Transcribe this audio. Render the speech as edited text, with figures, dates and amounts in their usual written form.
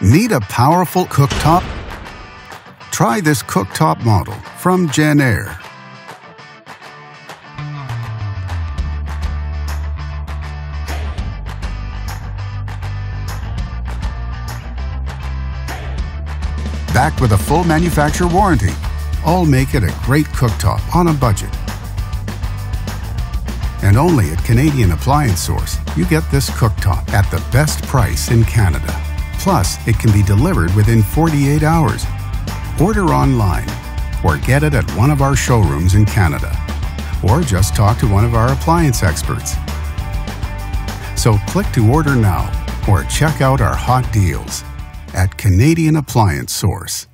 Need a powerful cooktop? Try this cooktop model from Jenn-Air. Backed with a full manufacturer warranty, all make it a great cooktop on a budget. And only at Canadian Appliance Source, you get this cooktop at the best price in Canada. Plus, it can be delivered within 48 hours. Order online or get it at one of our showrooms in Canada. Or just talk to one of our appliance experts. So click to order now or check out our hot deals at Canadian Appliance Source.